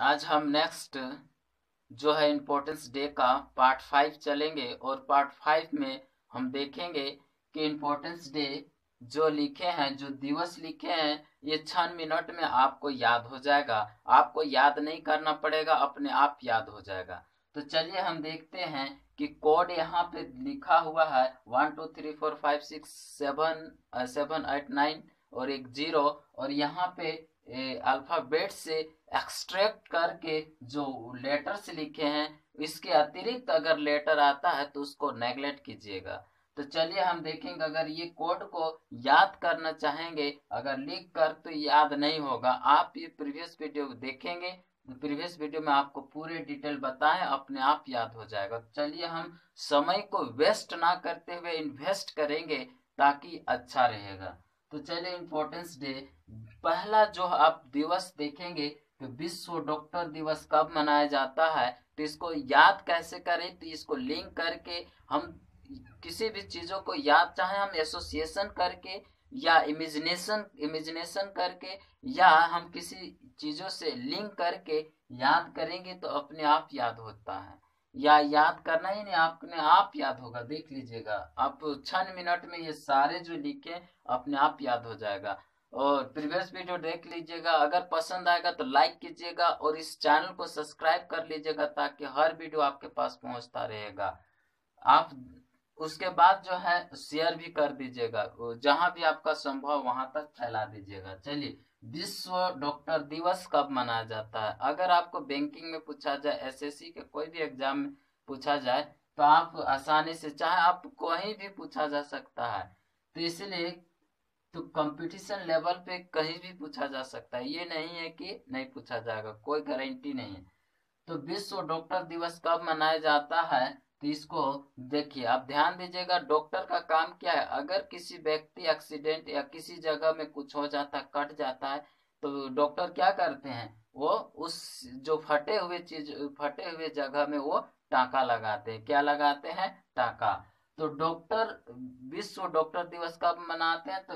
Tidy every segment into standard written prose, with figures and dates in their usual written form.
आज हम नेक्स्ट जो है इम्पोर्टेंस डे का पार्ट 5 चलेंगे और पार्ट 5 में हम देखेंगे कि इम्पोर्टेंस डे जो लिखे हैं, जो दिवस लिखे हैं, ये 6 मिनट में आपको याद हो जाएगा। आपको याद नहीं करना पड़ेगा, अपने आप याद हो जाएगा। तो चलिए हम देखते हैं कि कोड यहाँ पे लिखा हुआ है 1 2 3 4 5 6 7 8 9 और एक 0, और यहाँ पे अल्फाबेट से एक्सट्रैक्ट करके जो लेटर्स लिखे हैं, इसके अतिरिक्त अगर लेटर आता है तो उसको नेगलेक्ट कीजिएगा। तो चलिए हम देखेंगे, अगर ये कोड को याद करना चाहेंगे, अगर लिख कर तो याद नहीं होगा। आप ये प्रीवियस वीडियो देखेंगे, प्रीवियस वीडियो में आपको पूरे डिटेल बताएं, अपने आप याद हो जाएगा। चलिए हम समय को वेस्ट ना करते हुए इन्वेस्ट करेंगे ताकि अच्छा रहेगा। तो चलिए इम्पोर्टेंस डे पहला जो आप दिवस देखेंगे कि विश्व डॉक्टर दिवस कब मनाया जाता है, तो इसको याद कैसे करें। तो इसको लिंक करके हम किसी भी चीजों को याद, चाहे हम एसोसिएशन करके या इमेजिनेशन करके या हम किसी चीजों से लिंक करके याद करेंगे तो अपने आप याद होता है। या याद करना ही नहीं, अपने आप याद होगा। देख लीजिएगा, आप 6 मिनट में ये सारे जो लिखे अपने आप याद हो जाएगा। और प्रीवियस वीडियो देख लीजिएगा, अगर पसंद आएगा तो लाइक कीजिएगा और इस चैनल को सब्सक्राइब कर लीजिएगा ताकि हर वीडियो आपके पास पहुंचता रहेगा। आप उसके बाद जो है शेयर भी कर दीजिएगा, जहां भी आपका संभव वहां तक फैला दीजिएगा। चलिए, विश्व डॉक्टर दिवस कब मनाया जाता है। अगर आपको बैंकिंग में पूछा जाए, एसएससी के कोई भी एग्जाम में पूछा जाए तो आप आसानी से, चाहे आप कहीं भी पूछा जा सकता है, तो इसलिए तो कंपटीशन लेवल पे कहीं भी पूछा जा सकता है, ये नहीं है कि नहीं पूछा जाएगा, कोई गारंटी नहीं है। तो विश्व डॉक्टर दिवस कब मनाया जाता है, तो इसको देखिए, आप ध्यान दीजिएगा। डॉक्टर का काम क्या है, अगर किसी व्यक्ति एक्सीडेंट या किसी जगह में कुछ हो जाता है, कट जाता है, तो डॉक्टर क्या करते हैं, वो उस जो फटे हुए जगह में वो टाका लगाते हैं। क्या लगाते हैं? टाका। तो विश्व डॉक्टर दिवस कब मनाते हैं, तो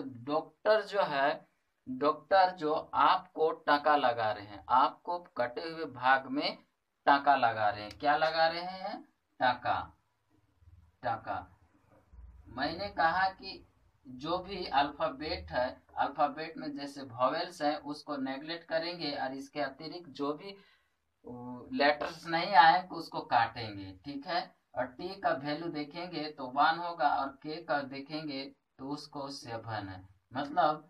डॉक्टर जो आपको टाका लगा रहे हैं, आपको कटे हुए भाग में टाका लगा रहे हैं। क्या लगा रहे हैं? टाका। टाका। मैंने कहा कि जो भी अल्फाबेट है, अल्फाबेट में जैसे वॉवेल्स है उसको नेगलेक्ट करेंगे, और इसके अतिरिक्त जो भी लेटर्स नहीं आए तो उसको काटेंगे, ठीक है। और टी का वैल्यू देखेंगे तो 1 होगा, और के का देखेंगे तो उसको 7 है, मतलब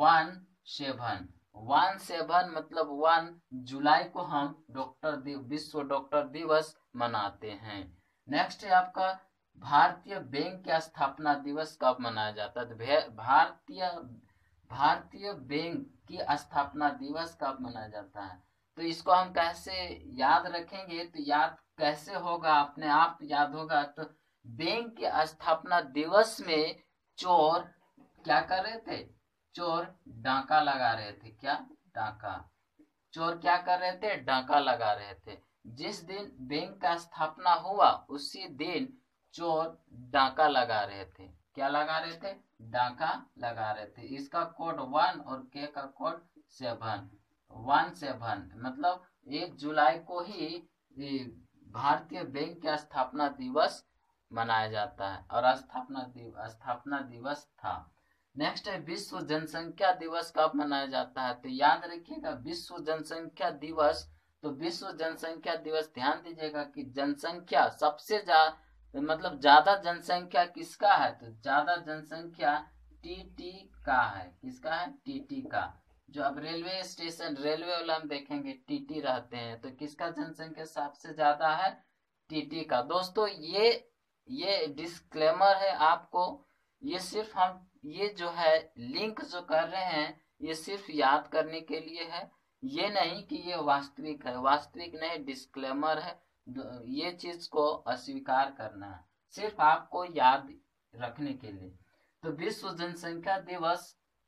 1 7 मतलब 1 जुलाई को हम विश्व डॉक्टर दिवस मनाते हैं। नेक्स्ट है आपका भारतीय बैंक की स्थापना दिवस कब मनाया जाता है। तो भारतीय बैंक की स्थापना दिवस कब मनाया जाता है, तो इसको हम कैसे याद रखेंगे, तो याद कैसे होगा, अपने आप याद होगा। तो बैंक की स्थापना दिवस में चोर क्या कर रहे थे, चोर डाका लगा रहे थे। क्या? डाका। चोर क्या कर रहे थे? डाका लगा रहे थे। जिस दिन बैंक का स्थापना हुआ उसी दिन चोर डाका लगा रहे थे। क्या लगा रहे थे? डाका लगा रहे थे। इसका कोड 1 और के का कोड 7। 1 7 मतलब 1 जुलाई को ही भारतीय बैंक का स्थापना दिवस मनाया जाता है, और स्थापना दिवस था। नेक्स्ट है विश्व जनसंख्या दिवस कब मनाया जाता है, तो याद रखिएगा विश्व जनसंख्या दिवस। तो विश्व जनसंख्या दिवस, ध्यान दीजिएगा कि जनसंख्या सबसे मतलब ज्यादा जनसंख्या किसका है, तो ज्यादा जनसंख्या टीटी का है। किसका है? टीटी का। जो अब रेलवे स्टेशन, रेलवे वाला हम देखेंगे टीटी रहते हैं, तो किसका जनसंख्या सबसे ज्यादा है? टीटी का। दोस्तों ये डिस्क्लेमर है आपको, ये सिर्फ हम ये जो है लिंक जो कर रहे हैं ये सिर्फ याद करने के लिए है, ये नहीं कि ये वास्तविक है। वास्तविक नहीं, डिस्क्लेमर है। ये चीज को अस्वीकार करना है, सिर्फ आपको याद रखने के लिए। तो विश्व जनसंख्या दिवस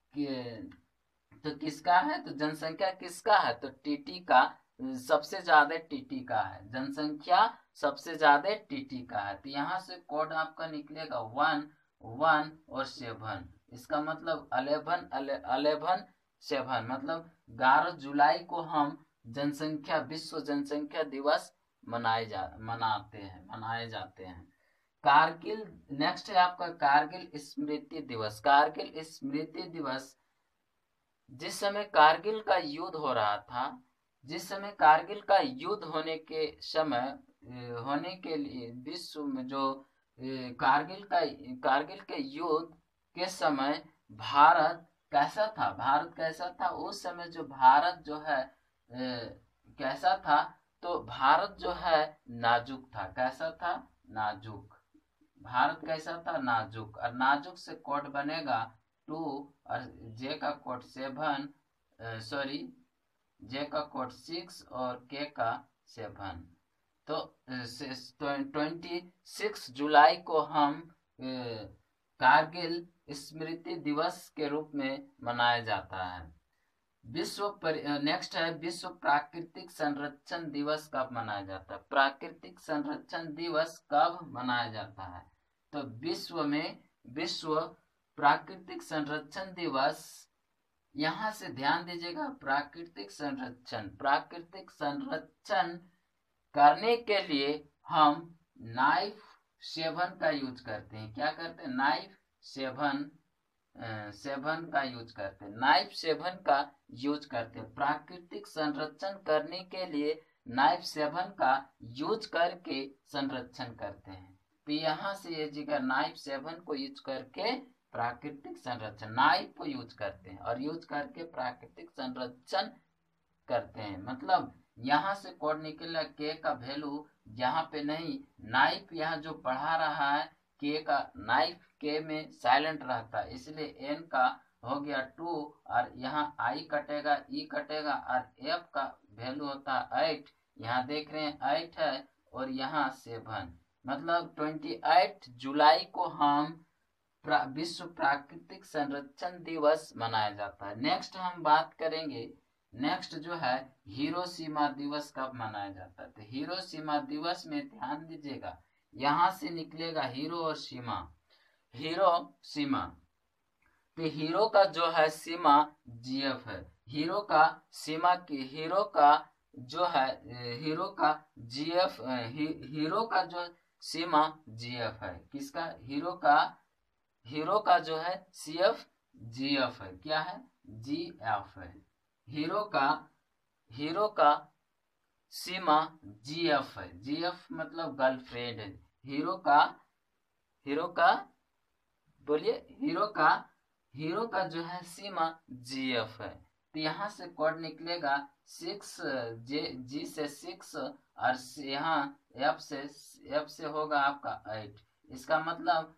तो किसका है, तो जनसंख्या किसका है, तो टीटी का। सबसे ज्यादा टीटी का है, जनसंख्या सबसे ज्यादा टीटी का है। तो यहाँ से कोड आपका निकलेगा 1 1 और 7। इसका मतलब 11 7 मतलब 11 जुलाई को हम जनसंख्या विश्व जनसंख्या दिवस मनाए जाते हैं। कारगिल, नेक्स्ट है आपका कारगिल स्मृति दिवस। कारगिल स्मृति दिवस, जिस समय कारगिल का युद्ध हो रहा था, जिस समय कारगिल का युद्ध होने के लिए विश्व में जो कारगिल के युद्ध के समय भारत कैसा था उस समय जो भारत जो है कैसा था, तो भारत जो है नाजुक था। कैसा था? नाजुक। भारत कैसा था? नाजुक। और नाजुक से कोड बनेगा 2 और जे का कोड 7, जे का कोड 6 और के का 7। तो 26 जुलाई को हम कारगिल स्मृति दिवस के रूप में मनाया जाता है। नेक्स्ट है विश्व प्राकृतिक संरक्षण दिवस कब मनाया जाता है? प्राकृतिक संरक्षण दिवस कब मनाया जाता है? तो विश्व प्राकृतिक संरक्षण दिवस, यहां से ध्यान दीजिएगा, प्राकृतिक संरक्षण करने के लिए हम नाइफ सेवन का यूज करते हैं। क्या करते हैं? नाइफ सेवन का यूज करते हैं। नाइफ सेवन का यूज करते हैं। प्राकृतिक संरक्षण करने के लिए नाइफ सेवन का यूज करके संरक्षण करते हैं। तो यहाँ से ये जगह नाइफ सेवन को यूज करके प्राकृतिक संरक्षण, नाइफ को यूज करते हैं और यूज करके प्राकृतिक संरक्षण करते हैं। मतलब यहाँ से कोड निकला के का वैल्यू यहाँ पे नहीं, नाइफ यहाँ जो पढ़ा रहा है के का, नाइफ के में साइलेंट रहता है, इसलिए एन का हो गया 2 और यहाँ आई कटेगा, ई कटेगा और एफ का वैल्यू होता है 8। यहाँ देख रहे हैं 8 है और यहाँ 7। मतलब 28 जुलाई को हम विश्व प्राकृतिक संरक्षण दिवस मनाया जाता है। नेक्स्ट हम बात करेंगे, नेक्स्ट जो है हिरोशिमा दिवस कब मनाया जाता है? तो हिरोशिमा दिवस में ध्यान दीजिएगा, यहाँ से निकलेगा हीरो और सीमा। हिरोशिमा, तो हीरो का जो है सीमा जीएफ है। हीरो का सीमा की, हीरो का जो है हीरो का जीएफ, हीरो का जो सीमा जीएफ है। किसका? हीरो का जो है सीएफ जीएफ है। क्या है? जीएफ है। हीरो का सीमा जीएफ है। जीएफ मतलब गर्लफ्रेंड है। हीरो का बोलिए, हीरो का जो है सीमा जीएफ है। तो यहाँ से कोड निकलेगा 6, जी से 6 और यहाँ एफ से होगा आपका 8। इसका मतलब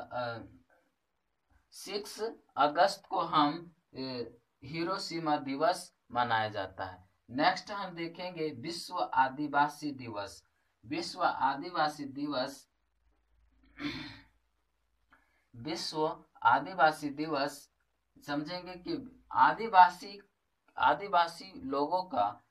6 अगस्त को हम हिरोशिमा दिवस मनाया जाता है। नेक्स्ट हम देखेंगे विश्व आदिवासी दिवस। विश्व आदिवासी दिवस समझेंगे कि आदिवासी लोगों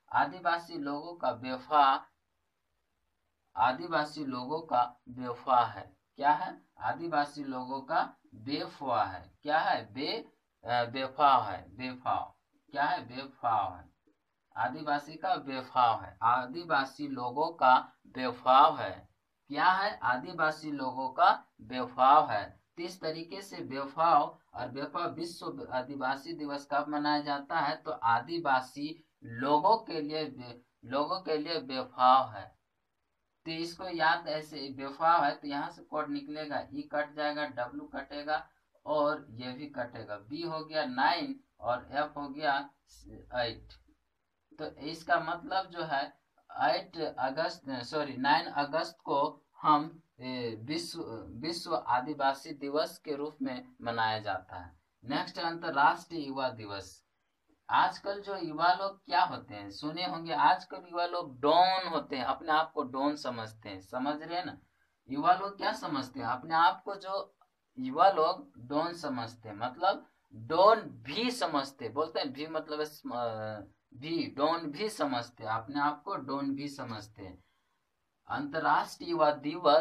का बेवफा है। क्या है? आदिवासी लोगों का बेवफा है। क्या है? बेफाव है। क्या है? बेफाव है। आदिवासी का बेफाव है। आदिवासी लोगों का बेफाव है। क्या है? आदिवासी लोगों का बेफाव है। इस तरीके से बेफाव और बेफाव विश्व आदिवासी दिवस कब मनाया जाता है? तो आदिवासी लोगों के लिए बेफाव है। तो इसको याद ऐसे, बेफाव है तो यहाँ से कोड निकलेगा, ई कट जाएगा, डब्ल्यू कटेगा और ये भी कटेगा। बी हो गया 9 और एफ हो गया 8। तो इसका मतलब जो है 9 अगस्त को हम विश्व आदिवासी दिवस के रूप में मनाया जाता है। नेक्स्ट अंतरराष्ट्रीय युवा दिवस। आजकल जो युवा लोग क्या होते हैं, सुने होंगे, आजकल युवा लोग डॉन होते हैं, अपने आप को डॉन समझते हैं। समझ रहे हैं ना? युवा लोग क्या समझते हैं अपने आप को? जो युवा लोग डॉन समझते हैं, मतलब डॉन भी समझते, बोलते हैं भी मतलब भी, डॉन भी समझते, अपने आप को डॉन भी समझते हैं। अंतरराष्ट्रीय युवा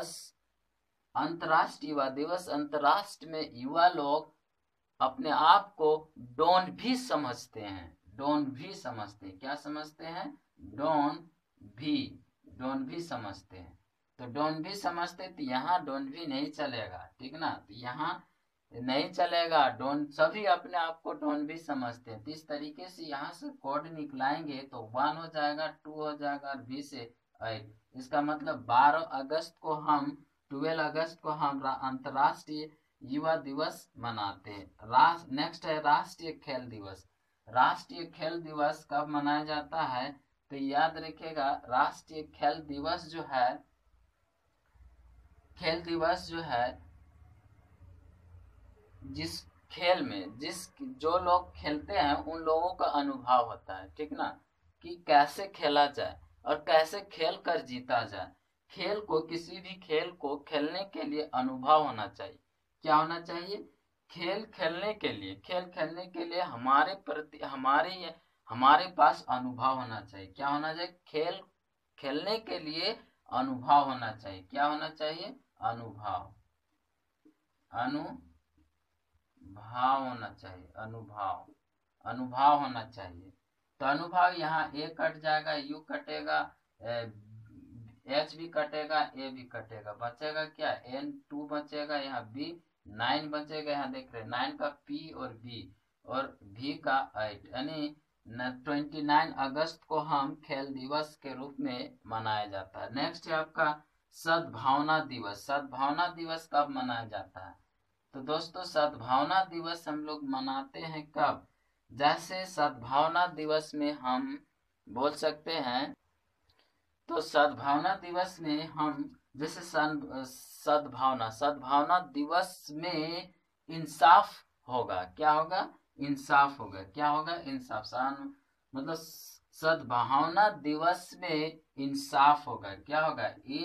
दिवस, अंतरराष्ट्र में युवा लोग अपने आप को डॉन भी समझते हैं। क्या समझते हैं? डोंट भी समझते हैं, तो डोंट भी समझते तो यहाँ डोंट भी नहीं चलेगा, ठीक ना, तो यहाँ नहीं चलेगा। डोंट सभी अपने आप को डोंट भी समझते हैं, तो इस तरीके से यहाँ से कोड निकलाएंगे तो 1 हो जाएगा, 2 हो जाएगा और भी से 8। इसका मतलब 12 अगस्त को हम 12 अगस्त को हम अंतर्राष्ट्रीय युवा दिवस मनाते हैं। नेक्स्ट है राष्ट्रीय खेल दिवस। राष्ट्रीय खेल दिवस कब मनाया जाता है, तो याद रखिएगा राष्ट्रीय खेल दिवस जो है जिस खेल में जो लोग खेलते हैं उन लोगों का अनुभव होता है, ठीक ना, कि कैसे खेला जाए और कैसे खेल कर जीता जाए। किसी भी खेल को खेलने के लिए अनुभव होना चाहिए। क्या होना चाहिए? खेल खेलने के लिए हमारे पास अनुभव होना चाहिए। क्या होना चाहिए? खेल खेलने के लिए अनुभव होना चाहिए। क्या होना चाहिए? अनुभव होना चाहिए। अनुभव होना चाहिए। तो अनुभव यहाँ ए कट जाएगा, यू कटेगा, एच भी कटेगा, ए भी कटेगा, बचेगा क्या? N2 बचेगा, यहाँ B 9 बचेगा, यहाँ देख रहे 9 का P और B और V का 8, यानी 29 अगस्त को हम खेल दिवस के रूप में मनाया जाता है। नेक्स्ट है आपका सद्भावना दिवस। सद्भावना दिवस कब मनाया जाता है? तो दोस्तों सद्भावना दिवस हम लोग मनाते हैं कब? जैसे सद्भावना दिवस में हम बोल सकते हैं, तो सद्भावना दिवस में हम जैसे सद्भावना दिवस में इंसाफ होगा। क्या होगा? इंसाफ होगा। क्या होगा? इंसाफ। मतलब सद्भावना दिवस में इंसाफ होगा। क्या होगा?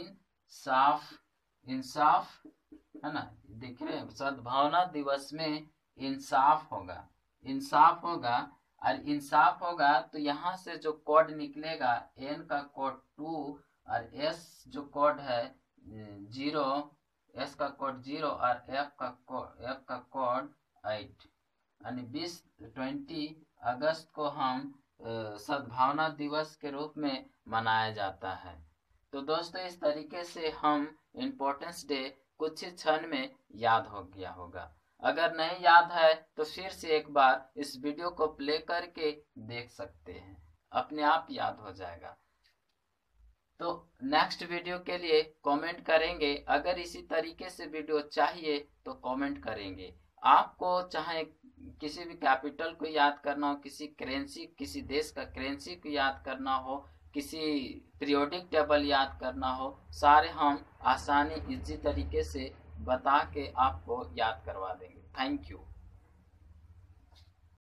इंसाफ है ना, दिख रहे हैं? सद्भावना दिवस में इंसाफ होगा और इंसाफ होगा तो यहाँ से जो कोड निकलेगा, N का कोड 2 और S जो कोड है 0, S का कोड 0 और F का कोड 8, यानी 20 अगस्त को हम सद्भावना दिवस के रूप में मनाया जाता है। तो दोस्तों इस तरीके से हम इम्पोर्टेंस डे कुछ ही क्षण में याद हो गया होगा। अगर नहीं याद है तो फिर से एक बार इस वीडियो को प्ले करके देख सकते हैं, अपने आप याद हो जाएगा। तो नेक्स्ट वीडियो के लिए कमेंट करेंगे। अगर इसी तरीके से वीडियो चाहिए तो कमेंट करेंगे। आपको चाहे किसी भी कैपिटल को याद करना हो, किसी देश का करेंसी को याद करना हो, किसी पीरियोडिक टेबल याद करना हो, सारे हम आसानी इजी तरीके से बता के आपको याद करवा देंगे। Thank you.